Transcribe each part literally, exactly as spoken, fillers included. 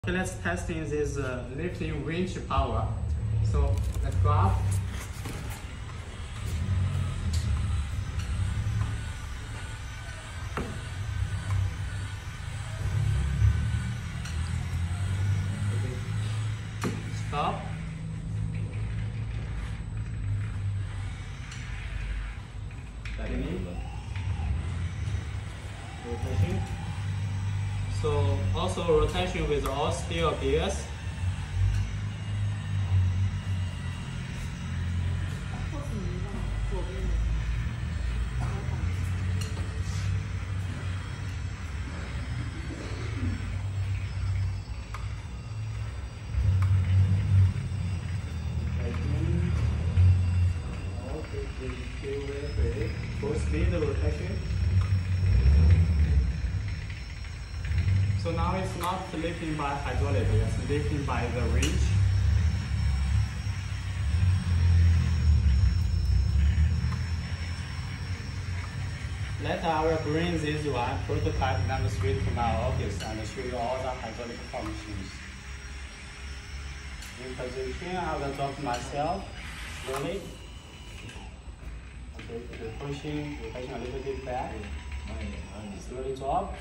Okay, let's testing this uh, lifting winch power. So let's go up. Okay. Stop. Steady. Rotation. So also rotation with all steel gears. Full speed rotation. So now it's not lifting by hydraulic, it's lifting by the winch. Let our bring this one prototype demonstrate to my office and show you all the hydraulic functions. In position, I will drop myself slowly. Okay, you're pushing, you're pushing a little bit back. Slowly drop.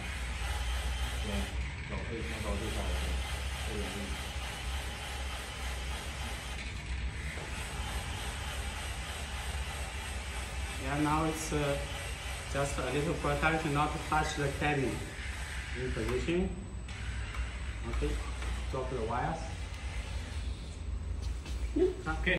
Yeah, now it's uh, just a little protection not to touch the cabin. In position. Okay, drop the wires. Okay.